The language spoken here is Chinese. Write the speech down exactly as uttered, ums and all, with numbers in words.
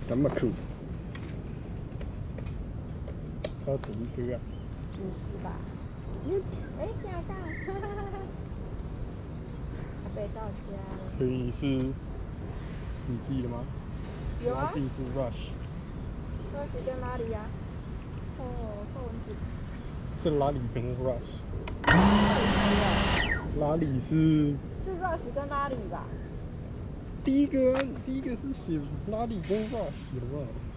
什么酷？要停车啊？ 不是吧？哎，驾到，哈哈哈哈！被到家了。 所以你是你记了吗？ 有啊。 记是 rush。 rush 跟拉里啊？哦，臭蚊子。 是拉里跟 rush。拉里是。 是 rush 跟拉里吧？ 第一个，第一个是写拉里跟 rush 有没有？